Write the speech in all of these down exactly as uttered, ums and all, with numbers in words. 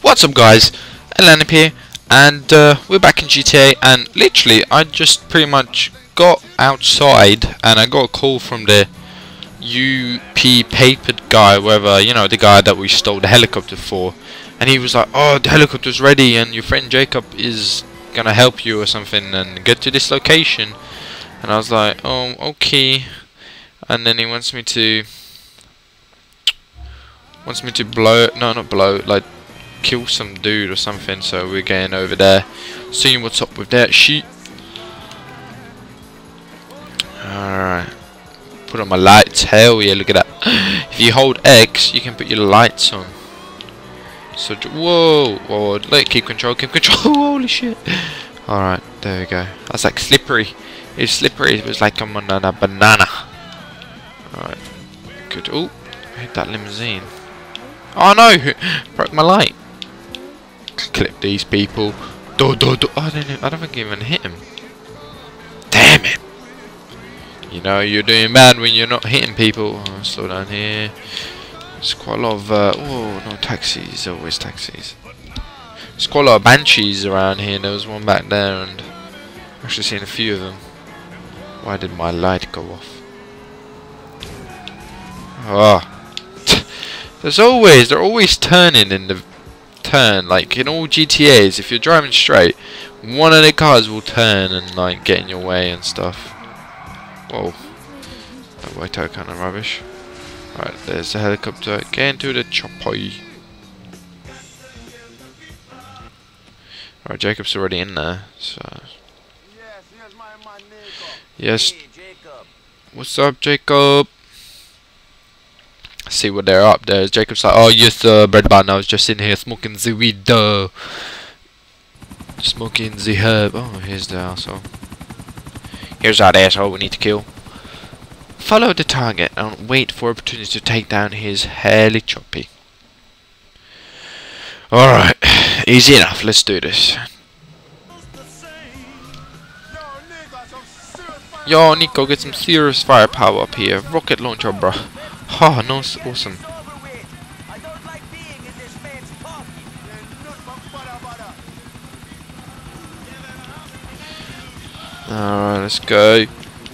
What's up guys, Elanip here, and uh, we're back in G T A, and literally I just pretty much got outside and I got a call from the U P papered guy, whatever, you know, the guy that we stole the helicopter for, and he was like, oh, the helicopter's ready and your friend Jacob is gonna help you or something and get to this location. And I was like, oh, okay. And then he wants me to wants me to blow, no, not blow, like kill some dude or something. So we're going over there, seeing what's up with that shit. Alright, put on my lights. Hell yeah, look at that. If you hold X, you can put your lights on. So, whoa, whoa, let keep control, keep control. Holy shit. Alright, there we go. That's like slippery. It's slippery. It was like I'm on a banana. Alright, good. Oh, hit that limousine. Oh no, broke my light. Clip these people. Do, do, do. Oh, I don't know. I don't think I even hit him. Damn it. You know you're doing bad when you're not hitting people. Oh, slow down here. There's quite a lot of uh, oh no, taxis. Always taxis. There's quite a lot of banshees around here. There was one back there, and I've actually seen a few of them. Why did my light go off? Oh. There's always, they're always turning in the turn, like in all G T As. If you're driving straight, one of the cars will turn and like get in your way and stuff. Whoa, that white out kind of rubbish. Right, there's the helicopter. Get into the chopper. Right, Jacob's already in there, so. Yes. What's up, Jacob? See what they're up there. Jacob's like, oh yes, uh, bread bun. I was just in here smoking the weed, uh, smoking the herb. Oh, here's the asshole. Here's that asshole we need to kill. Follow the target and wait for opportunity to take down his heli choppy. Alright, easy enough. Let's do this. Yo, Nico, get some serious firepower up here. Rocket launcher, bro. Oh, no, awesome. Alright, let's go.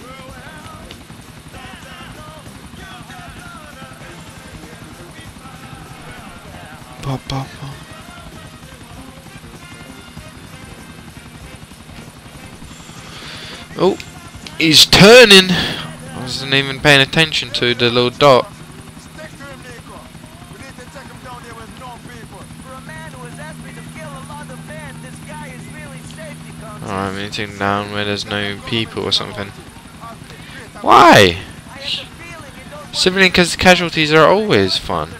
Pop, pop, pop. Oh, he's turning. I wasn't even paying attention to the little dot. Alright, I'm meeting down where there's no people or something. Why? Civilian casualties are always fun.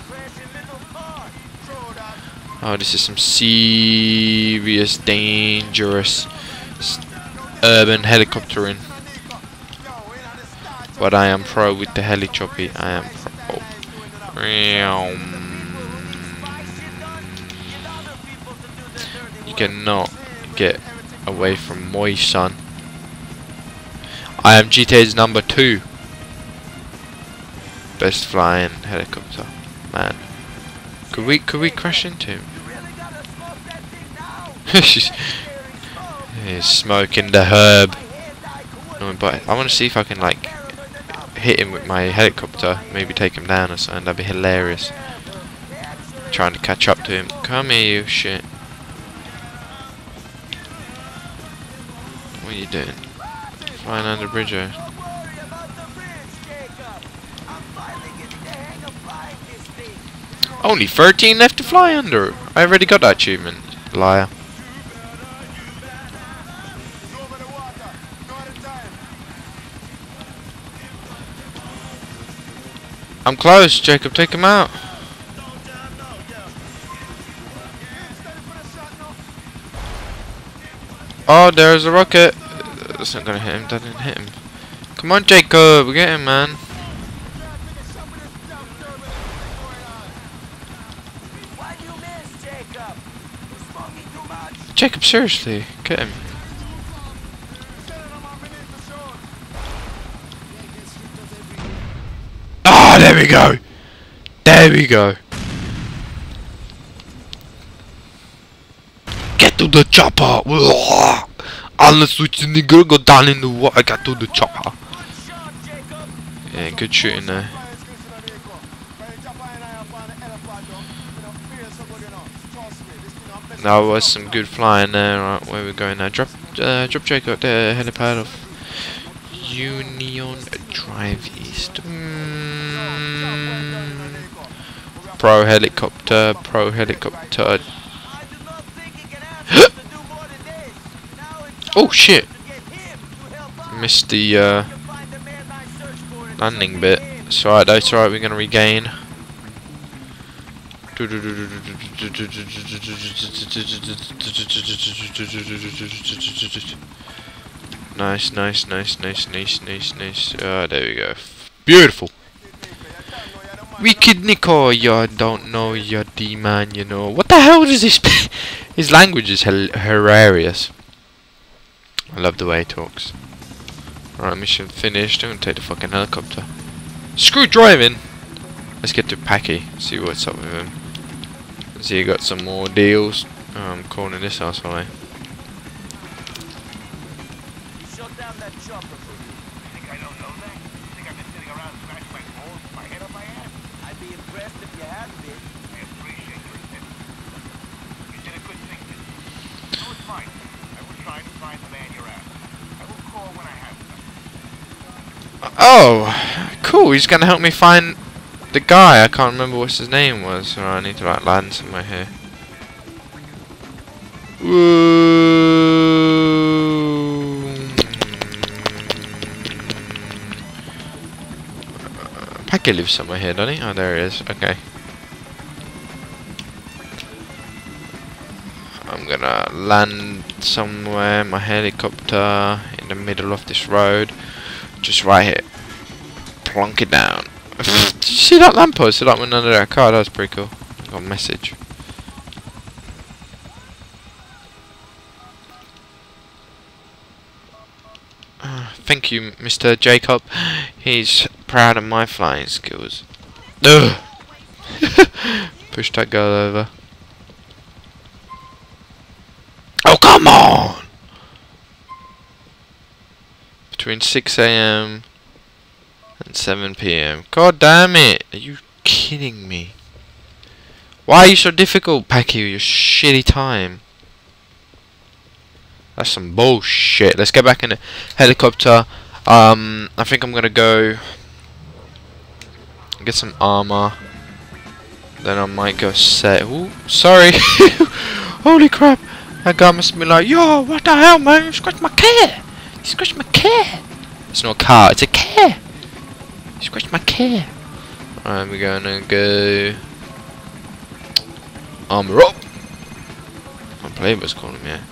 Oh, this is some serious, dangerous urban helicoptering. But I am pro with the heli choppy. I am pro. You cannot get away from my son. I am G T A's number two best flying helicopter. Man, could we could we crash into him? She's he's smoking the herb. No, but I want to see if I can like hit him with my helicopter, maybe take him down or something. That'd be hilarious. Trying to catch up to him. Come here, you shit. What are you doing? Flying under the bridge, eh? Only thirteen left to fly under. I already got that achievement, liar. I'm close, Jacob, take him out. Oh, there's a rocket. That's not gonna hit him, that didn't hit him. Come on, Jacob, get him, man. Jacob, seriously, get him. Ah, there we go. There we go. the chopper. Unless we nigga go down in the water, I got to the chopper. Yeah, good shooting there. That was some good flying there. Right, where we going now? Drop, uh, drop Jacob the helipad of Union Drive East. Mm. Pro helicopter, pro helicopter. Oh shit! Missed the uh, landing bit. It's alright though, it's alright, we're gonna regain. Nice, nice, nice, nice, nice, nice, nice. Ah, there we go. Beautiful. Wicked Nico, you don't know your D-man, you know. What the hell does this... His language is hilarious. I love the way he talks. Alright, mission finished. I'm gonna take the fucking helicopter. Screw driving! Let's get to Packy, see what's up with him. See, you got some more deals. Oh, I'm calling this asshole. Shut down that chopper for you. Think I don't know that? Think I've been sitting around scratching my balls with my head up my ass? I'd be impressed if you had been. I appreciate your attention. You did a good thing, didn't you? No, it's fine. I will try to find the man you're after. I will call when I have something. Oh, cool. He's gonna help me find the guy. I can't remember what his name was. So I need to like land somewhere here. Woo. Packy lives somewhere here, doesn't he? Oh, there he is. Okay. I'm gonna land somewhere, my helicopter, in the middle of this road. Just right here. Plonk it down. Did you see that lamppost? That went under that car. That was pretty cool. I got a message. Uh, thank you, Mister Jacob. He's proud of my flying skills. Ugh. Push that girl over. Oh, come on! Between six A M and seven P M God damn it! Are you kidding me? Why are you so difficult, Packy, with your shitty time? That's some bullshit. Let's get back in the helicopter. Um, I think I'm gonna go get some armor. Then I might go set. Ooh, sorry. Holy crap! That guy must be like, yo, what the hell, man? You scratched my car. You scratched my car. It's not a car. It's a car. You scratched my car. Alright, we're gonna go armor up. My playboy's calling me.